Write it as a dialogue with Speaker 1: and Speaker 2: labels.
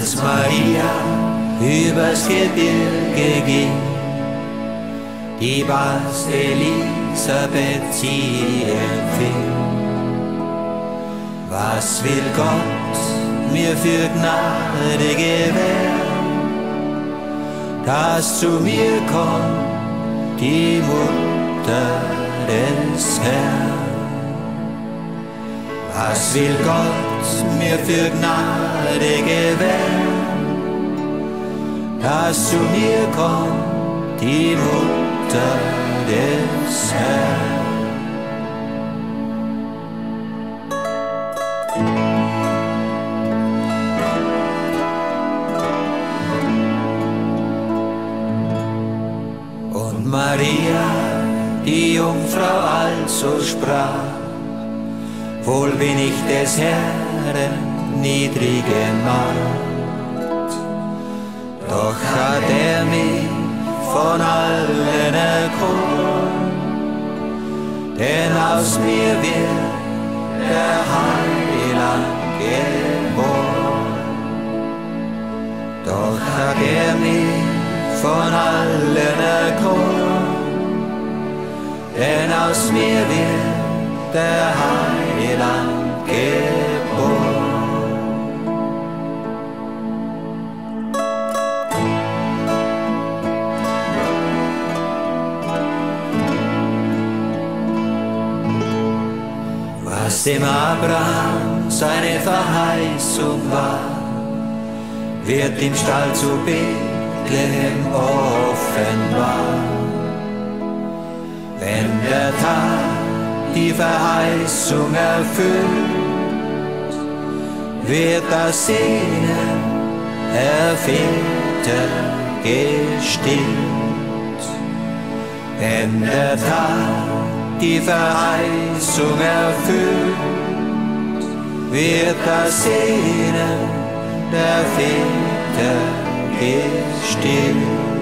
Speaker 1: Als Maria übers Gebirge ging, die Papst Elisabeth sie empfing. Was will Gott mir für Gnade gewähren, dass zu mir kommt die Mutter des Herrn? Was will Gott mir für Gnade gewähren, dass zu mir kommt die Mutter des Herrn? Und Maria, die Jungfrau, also sprach: Wohl bin ich des Herrn niedrige Magd, doch hat er mich von allen erkoren, denn aus mir wird der Heiland geboren. Doch hat er mich von allen erkoren, denn aus mir wird der Heiland geboren. Was dem Abraham seine Verheißung war, wird im Stall zu Bethlehem offenbar. Wenn der Tag die Verheißung erfüllt, wird das Sehnen Erfährter gestillt. Wenn der Tag die Verheißung erfüllt, wird das Sehnen der Väter gestillt.